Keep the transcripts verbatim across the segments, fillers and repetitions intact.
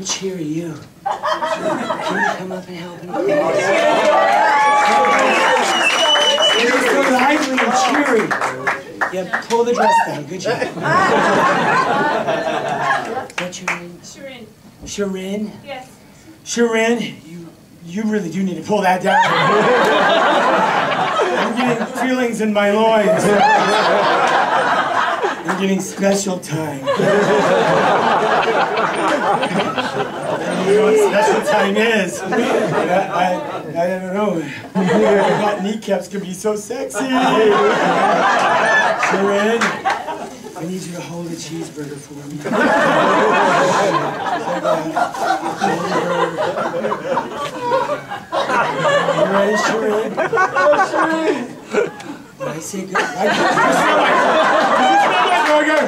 get cheery, you. Can you come up and help him? You're so lively and cheery. Yeah, pull the dress down. Good job. What's your name? Sharon. Sharon? Yes. Sharon, you you really do need to pull that down. I'm getting feelings in my loins. I'm getting special time. You know what special time is? I, I, I don't know. I thought kneecaps could be so sexy. Sharon, I need you to hold a cheeseburger for me. You ready, Sharon? Oh, Sharon! When I say good, I burger.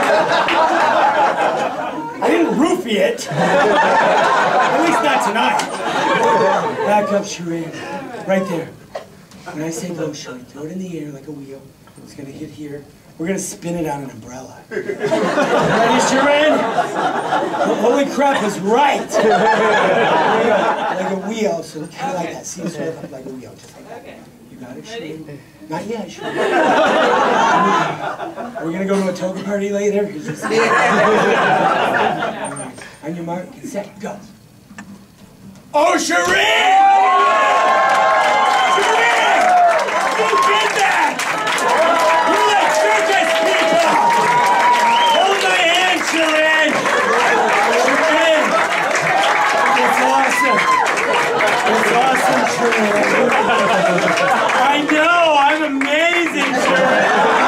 I didn't roofie it. At least not tonight. Back up, Sharon. Right there. When I say go, Sharon, throw it in the air like a wheel. It's going to hit here. We're going to spin it on an umbrella. Ready, Sharon? Holy crap is right. Like a wheel, so kind of like that. See, sort of like a wheel. Just like that. You got it, Sharon? Not yet, Sharon. We're going to go to a toga party later. Just... On your mark, get set, go. Oh, Sharon! Sharon! You did that! You let circus people! Hold my hand, Sharon! Sharon! It's awesome. It's awesome, Sharon. I know, I'm amazing, Sharon.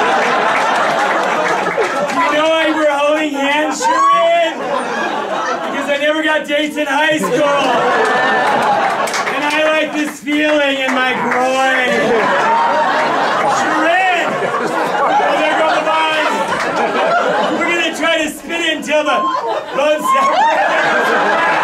You know why we're holding hands, Sharon? Because I never got dates in high school. And I like this feeling in my groin. Sharon! Oh, there go the buns. We're going to try to spin it until the buns separate.